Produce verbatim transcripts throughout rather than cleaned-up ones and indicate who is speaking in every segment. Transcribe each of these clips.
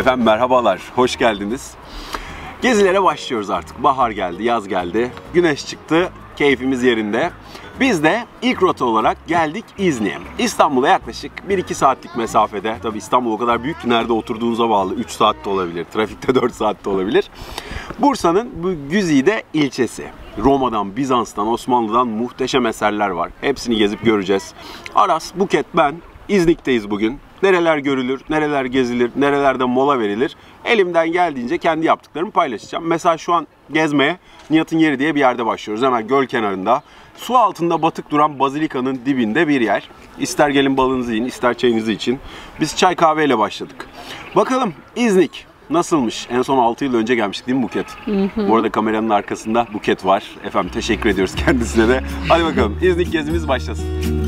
Speaker 1: Efendim merhabalar, hoş geldiniz. Gezilere başlıyoruz artık. Bahar geldi, yaz geldi, güneş çıktı, keyfimiz yerinde. Biz de ilk rota olarak geldik İznik'e. İstanbul'a yaklaşık bir iki saatlik mesafede. Tabii İstanbul o kadar büyük ki nerede oturduğunuza bağlı. üç saatte olabilir, trafikte dört saatte olabilir. Bursa'nın bu güzide ilçesi. Roma'dan, Bizans'tan, Osmanlı'dan muhteşem eserler var. Hepsini gezip göreceğiz. Aras, Buket, ben İznik'teyiz bugün. Nereler görülür, nereler gezilir, nerelerde mola verilir. Elimden geldiğince kendi yaptıklarımı paylaşacağım. Mesela şu an gezmeye Nihat'ın Yeri diye bir yerde başlıyoruz. Hemen göl kenarında. Su altında batık duran bazilikanın dibinde bir yer. İster gelin balınızı yiyin, ister çayınızı için. Biz çay kahveyle başladık. Bakalım İznik nasılmış? En son altı yıl önce gelmiştik değil mi Buket? Hı hı. Bu arada kameranın arkasında Buket var. Efendim teşekkür ediyoruz kendisine de. Hadi bakalım İznik gezimiz başlasın.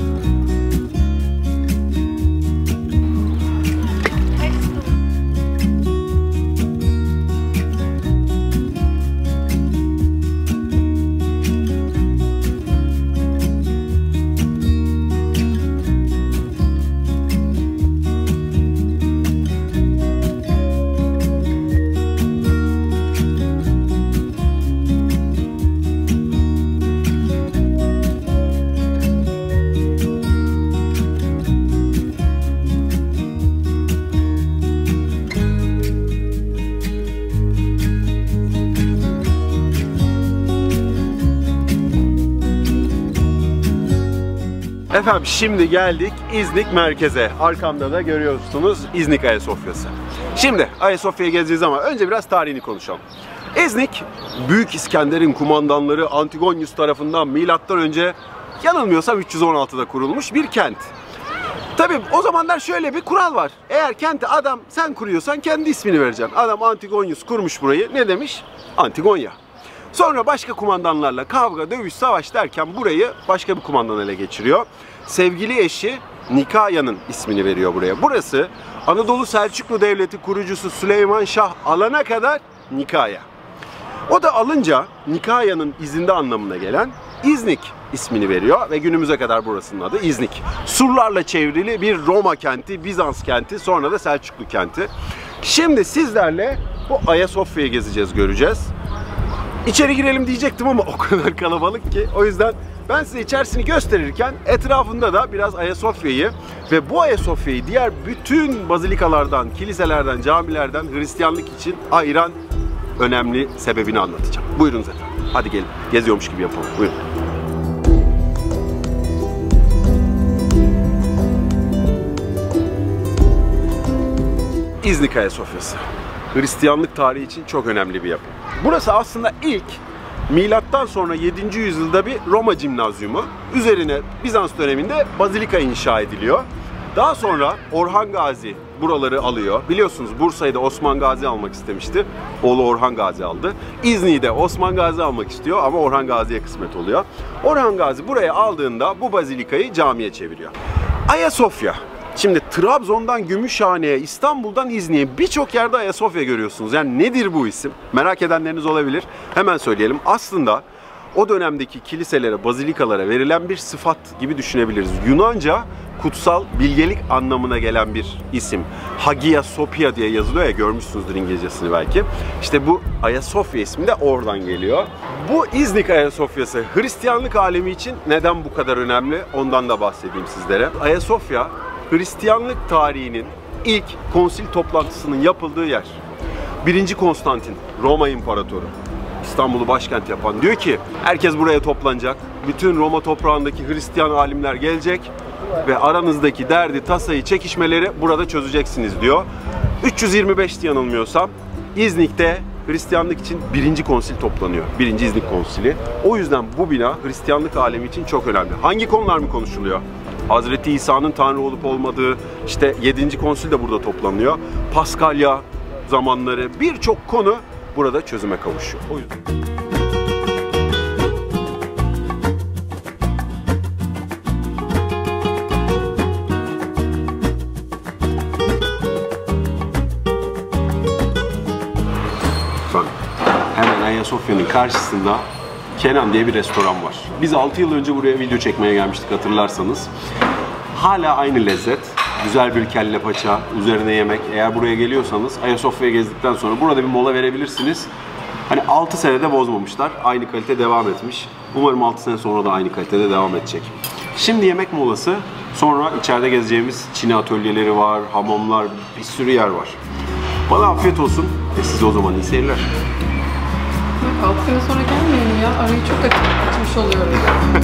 Speaker 1: Efendim şimdi geldik İznik merkeze. Arkamda da görüyorsunuz İznik Ayasofya'sı. Şimdi Ayasofya'yı gezeceğiz ama önce biraz tarihini konuşalım. İznik, Büyük İskender'in kumandanları Antigonius tarafından milattan önce yanılmıyorsam üç yüz on altıda kurulmuş bir kent. Tabii o zamanlar şöyle bir kural var. Eğer kenti adam sen kuruyorsan kendi ismini vereceksin. Adam Antigonius kurmuş burayı. Ne demiş? Antigonya. Sonra başka kumandanlarla kavga, dövüş, savaş derken burayı başka bir kumandan ele geçiriyor. Sevgili eşi Nikaya'nın ismini veriyor buraya. Burası Anadolu Selçuklu Devleti kurucusu Süleyman Şah alana kadar Nikaya. O da alınca Nikaya'nın izinde anlamına gelen İznik ismini veriyor ve günümüze kadar burasının adı İznik. Surlarla çevrili bir Roma kenti, Bizans kenti, sonra da Selçuklu kenti. Şimdi sizlerle bu Ayasofya'yı gezeceğiz, göreceğiz. İçeri girelim diyecektim ama o kadar kalabalık ki. O yüzden ben size içerisini gösterirken etrafında da biraz Ayasofya'yı ve bu Ayasofya'yı diğer bütün bazilikalardan, kiliselerden, camilerden Hristiyanlık için ayıran önemli sebebini anlatacağım. Buyurunuz efendim. Hadi gelin. Geziyormuş gibi yapalım. Buyurun. İznik Ayasofya'sı. Hristiyanlık tarihi için çok önemli bir yapı. Burası aslında ilk milattan sonra yedinci yüzyılda bir Roma Cimnazyumu. Üzerine Bizans döneminde bazilika inşa ediliyor. Daha sonra Orhan Gazi buraları alıyor. Biliyorsunuz Bursa'yı da Osman Gazi almak istemişti. Oğlu Orhan Gazi aldı. İznik'i de Osman Gazi almak istiyor ama Orhan Gazi'ye kısmet oluyor. Orhan Gazi buraya aldığında bu bazilikayı camiye çeviriyor. Ayasofya. Şimdi Trabzon'dan Gümüşhane'ye, İstanbul'dan İznik'e birçok yerde Ayasofya görüyorsunuz. Yani nedir bu isim? Merak edenleriniz olabilir. Hemen söyleyelim. Aslında o dönemdeki kiliselere, bazilikalara verilen bir sıfat gibi düşünebiliriz. Yunanca kutsal, bilgelik anlamına gelen bir isim. Hagia Sophia diye yazılıyor ya, görmüşsünüzdür İngilizcesini belki. İşte bu Ayasofya ismi de oradan geliyor. Bu İznik Ayasofya'sı Hristiyanlık alemi için neden bu kadar önemli? Ondan da bahsedeyim sizlere. Ayasofya Hristiyanlık tarihinin ilk konsil toplantısının yapıldığı yer. Birinci Konstantin, Roma İmparatoru, İstanbul'u başkent yapan, diyor ki herkes buraya toplanacak. Bütün Roma toprağındaki Hristiyan alimler gelecek ve aranızdaki derdi, tasayı, çekişmeleri burada çözeceksiniz diyor. üç yüz yirmi beşti yanılmıyorsam İznik'te Hristiyanlık için birinci konsil toplanıyor. Birinci İznik konsili. O yüzden bu bina Hristiyanlık alemi için çok önemli. Hangi konular mı konuşuluyor? Hazreti İsa'nın Tanrı olup olmadığı, işte yedinci konsil de burada toplanıyor. Paskalya zamanları, birçok konu burada çözüme kavuşuyor. O yüzden. Hemen Ayasofya'nın karşısında Kenan diye bir restoran var. Biz altı yıl önce buraya video çekmeye gelmiştik hatırlarsanız. Hala aynı lezzet, güzel bir kelle paça, üzerine yemek. Eğer buraya geliyorsanız Ayasofya'ya gezdikten sonra burada bir mola verebilirsiniz. Hani altı senede bozmamışlar. Aynı kalite devam etmiş. Umarım altı sene sonra da aynı kalitede devam edecek. Şimdi yemek molası. Sonra içeride gezeceğimiz Çini atölyeleri var, hamamlar, bir sürü yer var. Bana afiyet olsun. E size o zaman iyi seyirler.
Speaker 2: altı sene sonra gelmeyelim ya. Arayı çok aç açmış oluyorum.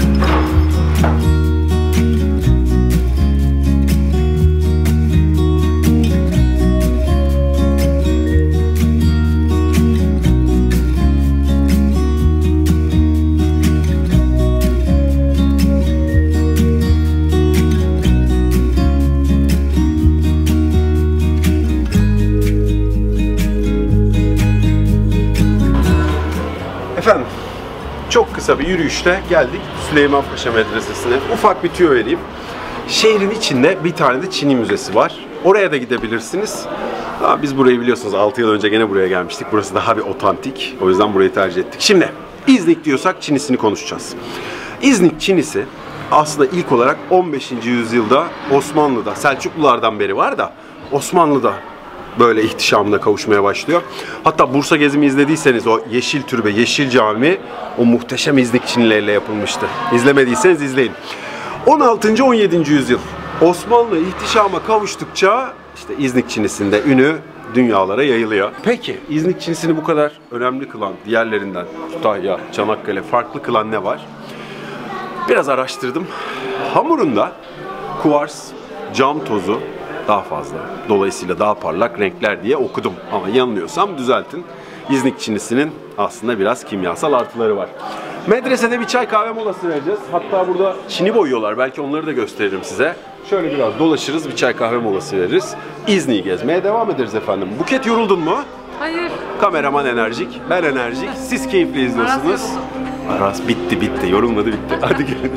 Speaker 1: Efendim, çok kısa bir yürüyüşle geldik Süleymanpaşa Medresesi'ne. Ufak bir tüyo vereyim. Şehrin içinde bir tane de Çini Müzesi var. Oraya da gidebilirsiniz. Ama biz burayı biliyorsunuz altı yıl önce gene buraya gelmiştik. Burası daha bir otantik. O yüzden burayı tercih ettik. Şimdi İznik diyorsak Çinisini konuşacağız. İznik Çinisi aslında ilk olarak on beşinci yüzyılda Osmanlı'da, Selçuklulardan beri var da Osmanlı'da böyle ihtişamına kavuşmaya başlıyor. Hatta Bursa gezimi izlediyseniz o Yeşil Türbe, Yeşil Cami o muhteşem İznik Çinileriyle yapılmıştı. İzlemediyseniz izleyin. on altıncı on yedinci yüzyıl Osmanlı ihtişama kavuştukça işte İznik Çinisi'nde ünü dünyalara yayılıyor. Peki İznik Çinisini bu kadar önemli kılan, diğerlerinden Kütahya, Çanakkale farklı kılan ne var? Biraz araştırdım. Hamurunda kuvars, cam tozu daha fazla. Dolayısıyla daha parlak renkler diye okudum. Ama yanılıyorsam düzeltin. İznik Çinisi'nin aslında biraz kimyasal artıları var. Medresede bir çay kahve molası vereceğiz. Hatta burada Çini boyuyorlar. Belki onları da gösteririm size. Şöyle biraz dolaşırız, bir çay kahve molası veririz. İznik'i gezmeye devam ederiz efendim. Buket, yoruldun mu?
Speaker 2: Hayır.
Speaker 1: Kameraman enerjik, ben enerjik. Siz keyifle izliyorsunuz. Aras, Aras bitti bitti. Yorulmadı bitti. Hadi gelin.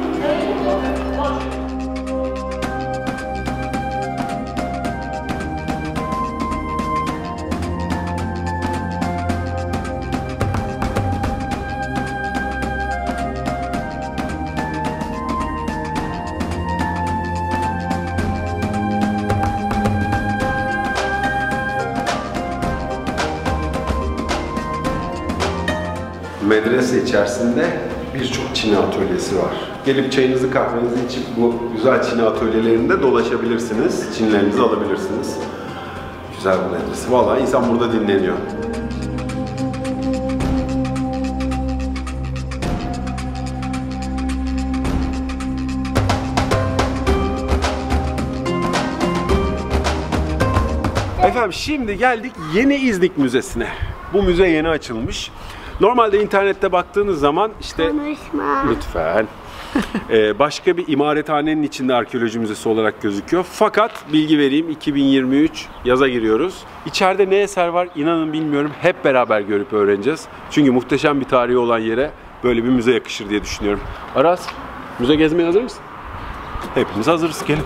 Speaker 1: Medrese içerisinde birçok Çini atölyesi var. Gelip çayınızı kahvenizi içip bu güzel Çini atölyelerinde dolaşabilirsiniz. Çinilerinizi alabilirsiniz. Güzel bir medrese. Vallahi insan burada dinleniyor. Efendim şimdi geldik Yeni İznik Müzesi'ne. Bu müze yeni açılmış. Normalde internette baktığınız zaman işte
Speaker 3: Konuşma.
Speaker 1: lütfen ee, başka bir imarethanenin içinde arkeoloji müzesi olarak gözüküyor. Fakat bilgi vereyim, iki bin yirmi üç yaza giriyoruz. İçeride ne eser var inanın bilmiyorum. Hep beraber görüp öğreneceğiz. Çünkü muhteşem bir tarihi olan yere böyle bir müze yakışır diye düşünüyorum. Aras, müze gezmeye hazır mısın? Hepimiz hazırız, gelin.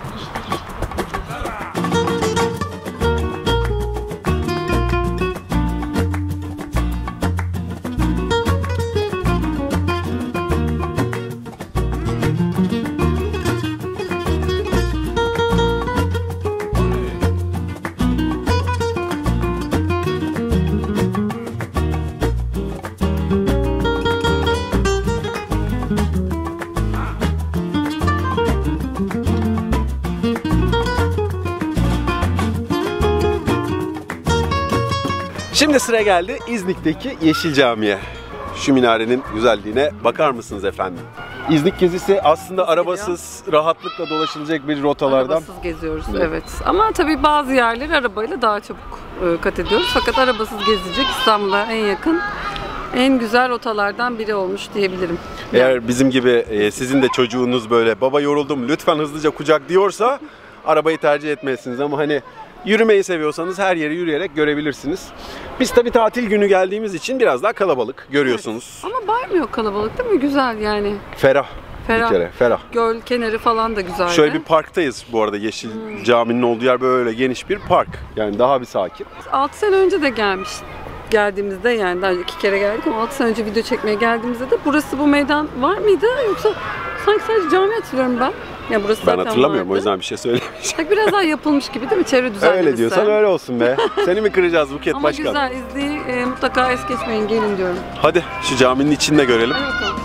Speaker 1: Şimdi sıra geldi İznik'teki Yeşil Cami'ye. Şu minarenin güzelliğine bakar mısınız efendim? İznik gezisi aslında arabasız, rahatlıkla dolaşılacak bir rotalardan.
Speaker 2: Arabasız geziyoruz, evet. Ama tabii bazı yerleri arabayla daha çabuk e, kat ediyoruz. Fakat arabasız gezilecek İstanbul'a en yakın, en güzel rotalardan biri olmuş diyebilirim.
Speaker 1: Eğer
Speaker 2: Yani.
Speaker 1: bizim gibi e, sizin de çocuğunuz böyle baba yoruldum lütfen hızlıca kucak diyorsa arabayı tercih etmezsiniz. Ama hani yürümeyi seviyorsanız her yeri yürüyerek görebilirsiniz. Biz tabii tatil günü geldiğimiz için biraz daha kalabalık görüyorsunuz.
Speaker 2: Evet. Ama baymıyor kalabalık değil mi? Güzel yani.
Speaker 1: Ferah.
Speaker 2: Ferah.
Speaker 1: Bir kere ferah.
Speaker 2: Göl kenarı falan da güzeldi.
Speaker 1: Şöyle bir parktayız bu arada. Yeşil hmm. Cami'nin olduğu yer böyle geniş bir park. Yani daha bir sakin.
Speaker 2: altı sene önce de gelmiş. Geldiğimizde yani daha önce iki kere geldik ama altı sene önce video çekmeye geldiğimizde de burası bu meydan var mıydı? Yoksa sanki sadece cami hatırlıyorum ben. Ya burası
Speaker 1: Ben
Speaker 2: zaten
Speaker 1: hatırlamıyorum
Speaker 2: vardı.
Speaker 1: o yüzden bir şey söylemeyeceğim.
Speaker 2: Bak biraz daha yapılmış gibi değil mi? Çevre düzenlemişse.
Speaker 1: Öyle diyorsan öyle olsun be. Seni mi kıracağız Buket
Speaker 2: Ama
Speaker 1: Başkan?
Speaker 2: güzel, İznik'i e, mutlaka es geçmeyin, gelin diyorum.
Speaker 1: Hadi şu caminin içinde görelim.
Speaker 2: Hadi bakalım.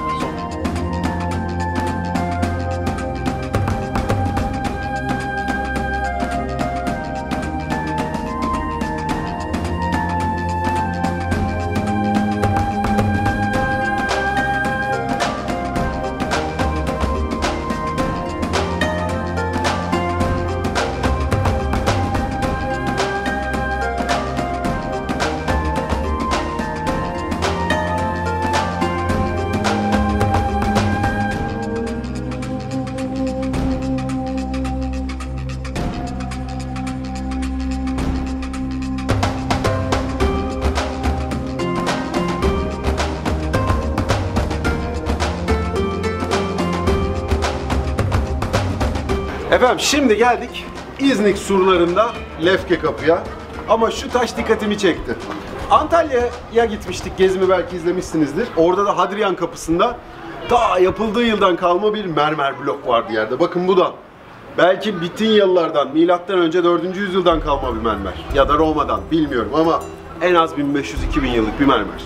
Speaker 1: Efendim şimdi geldik İznik surlarında Lefke Kapı'ya. Ama şu taş dikkatimi çekti. Antalya'ya gitmiştik, gezimi belki izlemişsinizdir. Orada da Hadrian Kapısı'nda ta yapıldığı yıldan kalma bir mermer blok vardı yerde. Bakın bu da belki Bitinyalılardan, milattan önce dördüncü yüzyıldan kalma bir mermer. Ya da Roma'dan, bilmiyorum ama en az bin beş yüz iki bin yıllık bir mermer.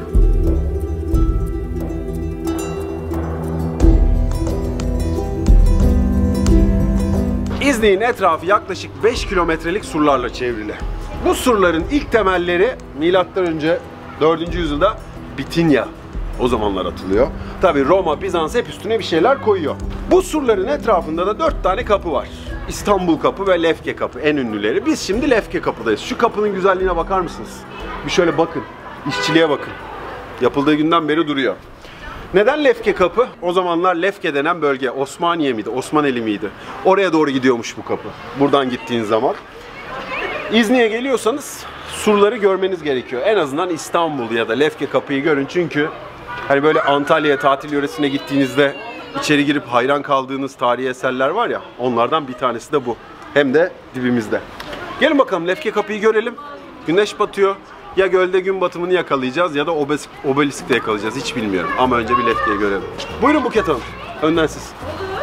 Speaker 1: İznik'in etrafı yaklaşık beş kilometrelik surlarla çevrili. Bu surların ilk temelleri milattan önce dördüncü yüzyılda Bitinya o zamanlar atılıyor. Tabi Roma, Bizans hep üstüne bir şeyler koyuyor. Bu surların etrafında da dört tane kapı var. İstanbul Kapı ve Lefke Kapı en ünlüleri. Biz şimdi Lefke Kapı'dayız. Şu kapının güzelliğine bakar mısınız? Bir şöyle bakın. İşçiliğe bakın. Yapıldığı günden beri duruyor. Neden Lefke Kapı? O zamanlar Lefke denen bölge Osmaniye miydi, Osmaneli miydi? Oraya doğru gidiyormuş bu kapı. Buradan gittiğin zaman. İznik'e geliyorsanız surları görmeniz gerekiyor. En azından İstanbul ya da Lefke Kapı'yı görün çünkü hani böyle Antalya'ya tatil yöresine gittiğinizde içeri girip hayran kaldığınız tarihi eserler var ya, onlardan bir tanesi de bu. Hem de dibimizde. Gelin bakalım Lefke Kapı'yı görelim. Güneş batıyor. Ya gölde gün batımını yakalayacağız ya da obeliskte yakalayacağız. Hiç bilmiyorum. Ama önce bir Lefke'yi görelim. Buyurun Buket Hanım. Önden siz.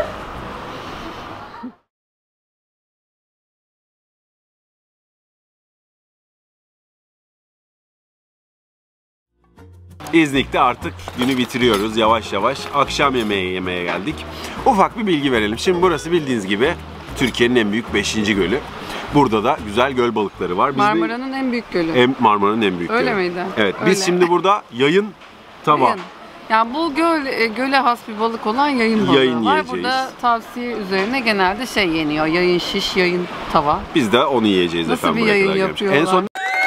Speaker 1: İznik'te artık günü bitiriyoruz yavaş yavaş. Akşam yemeği yemeye geldik. Ufak bir bilgi verelim. Şimdi burası bildiğiniz gibi Türkiye'nin en büyük beşinci gölü. Burada da güzel göl balıkları var. Biz
Speaker 2: Marmara'nın en büyük gölü.
Speaker 1: En, Marmara'nın en büyük
Speaker 2: Öyle
Speaker 1: gölü.
Speaker 2: miydi?
Speaker 1: Evet.
Speaker 2: Öyle.
Speaker 1: Biz şimdi burada yayın tabağı.
Speaker 2: Yayın. Yani bu göl, e, göle has bir balık olan yayın balığı
Speaker 1: Yayın
Speaker 2: var.
Speaker 1: yiyeceğiz.
Speaker 2: Burada tavsiye üzerine genelde şey yeniyor. Yayın şiş, yayın tava.
Speaker 1: Biz de onu yiyeceğiz
Speaker 2: Nasıl
Speaker 1: efendim.
Speaker 2: bir
Speaker 1: buraya
Speaker 2: yayın
Speaker 1: kadar gelmiş.
Speaker 2: yapıyorlar?
Speaker 1: En son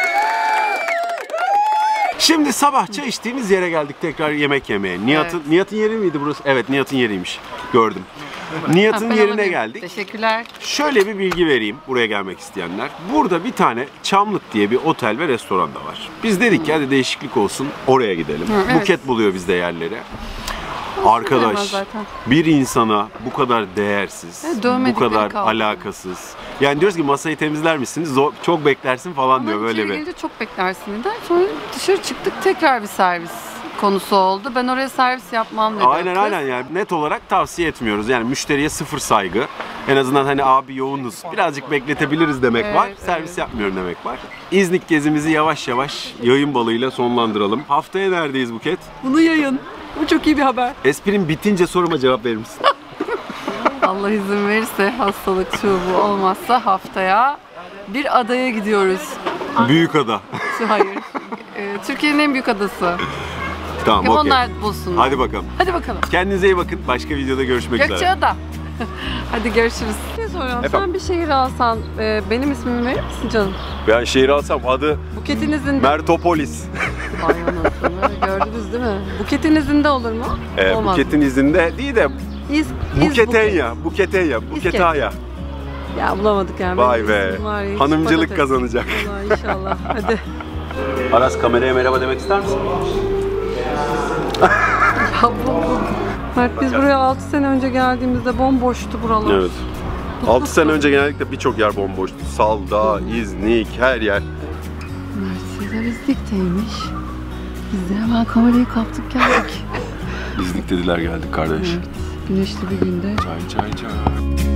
Speaker 1: Şimdi sabah çay içtiğimiz yere geldik tekrar yemek yemeye. Nihat'ın
Speaker 2: Evet.
Speaker 1: Nihat'ın yeri miydi burası? Evet, Nihat'ın yeriymiş. Gördüm. Nihat'ın
Speaker 2: Ha, ben
Speaker 1: yerine
Speaker 2: alayım.
Speaker 1: geldik.
Speaker 2: Teşekkürler.
Speaker 1: Şöyle bir bilgi vereyim buraya gelmek isteyenler. Burada bir tane Çamlık diye bir otel ve restoran da var. Biz dedik ki hadi değişiklik olsun oraya gidelim.
Speaker 2: Hı, evet.
Speaker 1: Buket buluyor bizde yerleri.
Speaker 2: Bilemez
Speaker 1: Arkadaş,
Speaker 2: zaten.
Speaker 1: bir insana bu kadar değersiz,
Speaker 2: Evet,
Speaker 1: bu
Speaker 2: dövmedikleri
Speaker 1: kadar
Speaker 2: kaldı.
Speaker 1: alakasız. Yani diyoruz ki masayı temizler misiniz? Zor, çok beklersin falan
Speaker 2: Ama
Speaker 1: diyor böyle
Speaker 2: içeri
Speaker 1: bir.
Speaker 2: gelince çok beklersin dediler. Sonra dışarı çıktık, tekrar bir servis konusu oldu. Ben oraya servis yapmam dedi.
Speaker 1: Aynen
Speaker 2: kız.
Speaker 1: aynen yani net olarak tavsiye etmiyoruz. Yani müşteriye sıfır saygı. En azından hani abi yoğunuz, birazcık bekletebiliriz demek
Speaker 2: Evet,
Speaker 1: var.
Speaker 2: evet.
Speaker 1: Servis yapmıyorum demek var. İznik gezimizi yavaş yavaş yayın balığıyla sonlandıralım. Haftaya neredeyiz Buket?
Speaker 2: Bunu yayın. Bu çok iyi bir haber.
Speaker 1: Esprim bitince soruma cevap verir misin?
Speaker 2: Allah izin verirse, hastalık şu bu olmazsa haftaya bir adaya gidiyoruz.
Speaker 1: Büyükada.
Speaker 2: Şu hayır. Ee, Türkiye'nin en büyük adası.
Speaker 1: Tamam,
Speaker 2: Hep
Speaker 1: okey.
Speaker 2: onlar bulsunlar.
Speaker 1: Hadi bakalım.
Speaker 2: Hadi bakalım.
Speaker 1: Kendinize iyi bakın. Başka videoda görüşmek üzere.
Speaker 2: Gökçeada. Hadi görüşürüz. Ne soruyorum?
Speaker 1: Efendim?
Speaker 2: Sen bir şehir alsan e, benim ismimi verir misin canım?
Speaker 1: Ben şehir alsam adı
Speaker 2: Buketinizin de...
Speaker 1: Mertopolis.
Speaker 2: Vay anasını, gördünüz değil mi? Buketinizin de olur mu?
Speaker 1: Ee,
Speaker 2: Olmaz.
Speaker 1: Buket'in izinde değil de
Speaker 2: İz, iz
Speaker 1: Buketenya, Buketenya, Buketaya.
Speaker 2: buket. Ya bulamadık yani.
Speaker 1: Vay
Speaker 2: Benim
Speaker 1: be.
Speaker 2: ismim var ya, hiç
Speaker 1: Hanımcılık
Speaker 2: patates.
Speaker 1: kazanacak.
Speaker 2: Vallahi inşallah. Hadi.
Speaker 1: Aras kameraya merhaba demek ister misin?
Speaker 2: Ya bu, bu. Mert biz buraya altı sene önce geldiğimizde bomboştu buralar.
Speaker 1: Evet. altı sene önce genellikle birçok yer bomboştu. Salda, İznik, her yer.
Speaker 2: Mert'sizler İznik'teymiş. Biz de hemen kamerayı kaptık geldik.
Speaker 1: İznik dediler geldik kardeş.
Speaker 2: Evet. Güneşli bir günde.
Speaker 1: Çay çay çay.